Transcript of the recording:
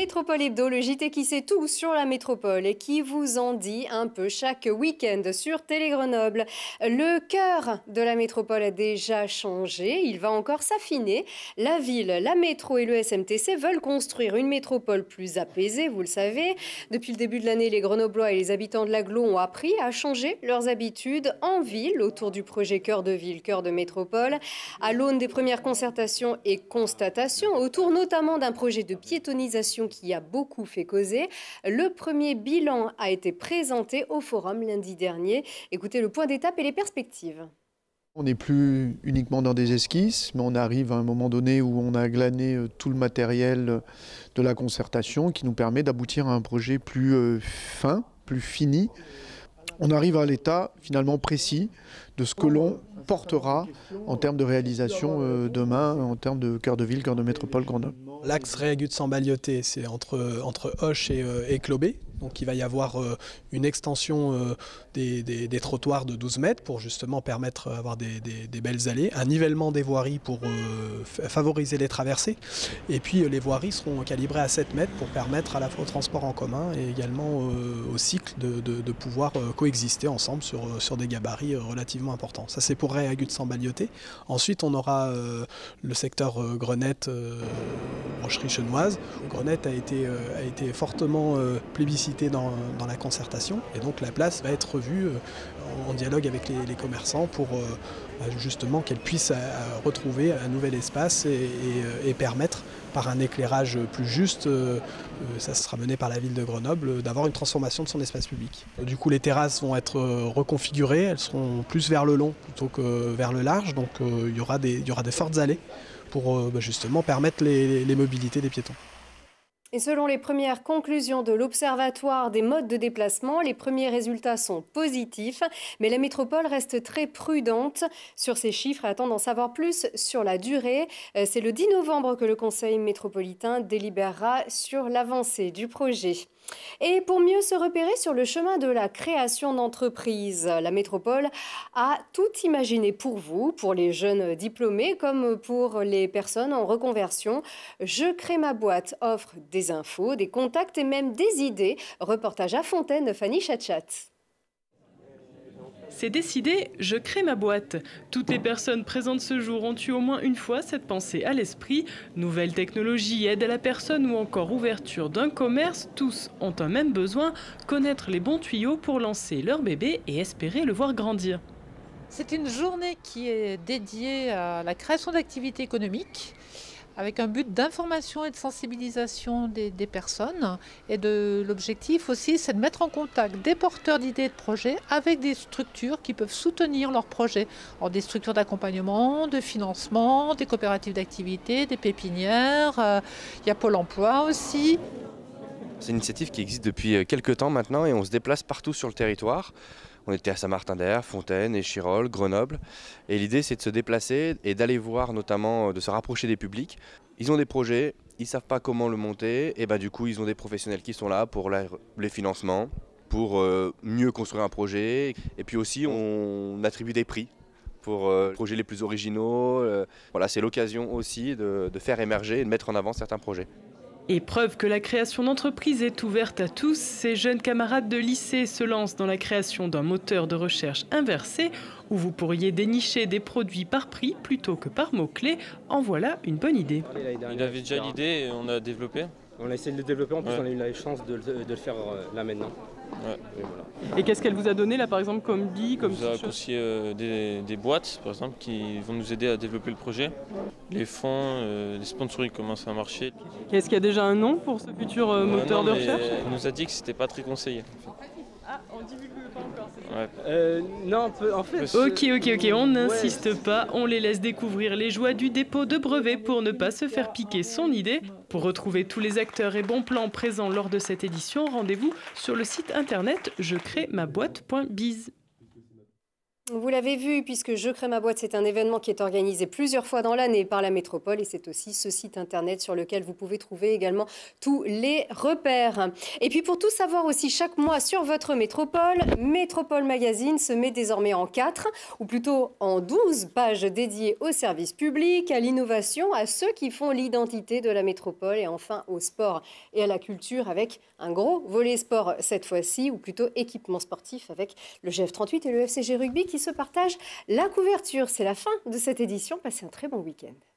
Métropole Hebdo, le JT qui sait tout sur la métropole et qui vous en dit un peu chaque week-end sur Télé Grenoble. Le cœur de la métropole a déjà changé, il va encore s'affiner. La ville, la métro et le SMTC veulent construire une métropole plus apaisée, vous le savez. Depuis le début de l'année, les Grenoblois et les habitants de l'agglo ont appris à changer leurs habitudes en ville autour du projet Cœur de ville, Cœur de métropole. À l'aune des premières concertations et constatations, autour notamment d'un projet de piétonisation qui a beaucoup fait causer. Le premier bilan a été présenté au forum lundi dernier. Écoutez le point d'étape et les perspectives. On n'est plus uniquement dans des esquisses, mais on arrive à un moment donné où on a glané tout le matériel de la concertation qui nous permet d'aboutir à un projet plus fin, plus fini. On arrive à l'état finalement précis de ce que l'on portera en termes de réalisation demain, en termes de cœur de ville, cœur de métropole Grenoble. L'axe Réagut-Sambalioté, c'est entre Hoche et Clobé. Donc il va y avoir une extension des trottoirs de 12 mètres pour justement permettre d'avoir des belles allées, un nivellement des voiries pour favoriser les traversées, et puis les voiries seront calibrées à 7 mètres pour permettre à la fois au transport en commun et également au cycle de pouvoir coexister ensemble sur des gabarits relativement importants. Ça c'est pour Réagut-Sambalioté. Ensuite on aura le secteur Grenette, Brocherie Chenoise. Grenette a été fortement plébiscité dans la concertation, et donc la place va être revue en dialogue avec les commerçants pour justement qu'elle puisse retrouver un nouvel espace et permettre par un éclairage plus juste, ça sera mené par la ville de Grenoble, d'avoir une transformation de son espace public. Du coup les terrasses vont être reconfigurées, elles seront plus vers le long plutôt que vers le large, donc il y aura des fortes allées pour justement permettre les mobilités des piétons. Et selon les premières conclusions de l'Observatoire des modes de déplacement, les premiers résultats sont positifs, mais la métropole reste très prudente sur ces chiffres et attend d'en savoir plus sur la durée. C'est le 10 novembre que le Conseil métropolitain délibérera sur l'avancée du projet. Et pour mieux se repérer sur le chemin de la création d'entreprises, la métropole a tout imaginé pour vous, pour les jeunes diplômés comme pour les personnes en reconversion. Je crée ma boîte offre des infos, des contacts et même des idées. Reportage à Fontaine de Fanny Chatchat. C'est décidé, je crée ma boîte. Toutes les personnes présentes ce jour ont eu au moins une fois cette pensée à l'esprit. Nouvelle technologie, aide à la personne ou encore ouverture d'un commerce, tous ont un même besoin, connaître les bons tuyaux pour lancer leur bébé et espérer le voir grandir. C'est une journée qui est dédiée à la création d'activités économiques, avec un but d'information et de sensibilisation des personnes. Et l'objectif aussi, c'est de mettre en contact des porteurs d'idées et de projets avec des structures qui peuvent soutenir leurs projets. Alors, des structures d'accompagnement, de financement, des coopératives d'activité, des pépinières. Il y a Pôle emploi aussi. C'est une initiative qui existe depuis quelques temps maintenant et on se déplace partout sur le territoire. On était à Saint-Martin-d'Air, Fontaine, Échirolles, Grenoble. Et l'idée, c'est de se déplacer et d'aller voir, notamment, de se rapprocher des publics. Ils ont des projets, ils ne savent pas comment le monter. Et du coup, ils ont des professionnels qui sont là pour les financements, pour mieux construire un projet. Et puis aussi, on attribue des prix pour les projets les plus originaux. Voilà, c'est l'occasion aussi de faire émerger et de mettre en avant certains projets. Et preuve que la création d'entreprise est ouverte à tous, ces jeunes camarades de lycée se lancent dans la création d'un moteur de recherche inversé où vous pourriez dénicher des produits par prix plutôt que par mots-clés. En voilà une bonne idée. Il avait déjà l'idée et on a développé. On a essayé de le développer, en plus on a eu la chance de le faire là maintenant. Ouais. Et, voilà. Et qu'est-ce qu'elle vous a donné là par exemple comme billes, comme nous a conseillé des boîtes par exemple qui vont nous aider à développer le projet. Les fonds, les sponsoring commencent à marcher. Est-ce qu'il y a déjà un nom pour ce futur moteur de recherche? Il nous a dit que c'était pas très conseillé. Ah, on divulgue pas encore, c'est ouais. Non, en fait... Ok, on n'insiste pas, on les laisse découvrir les joies du dépôt de brevet pour ne pas se faire piquer son idée. Pour retrouver tous les acteurs et bons plans présents lors de cette édition, rendez-vous sur le site internet jecrémaboîte.biz. Vous l'avez vu, puisque Je crée ma boîte, c'est un événement qui est organisé plusieurs fois dans l'année par la métropole et c'est aussi ce site internet sur lequel vous pouvez trouver également tous les repères. Et puis pour tout savoir aussi chaque mois sur votre métropole, Métropole Magazine se met désormais en 4 ou plutôt en 12 pages dédiées au service public, à l'innovation, à ceux qui font l'identité de la métropole et enfin au sport et à la culture avec un gros volet sport cette fois-ci ou plutôt équipement sportif avec le GF38 et le FCG Rugby qui se partagent la couverture. C'est la fin de cette édition. Passez un très bon week-end.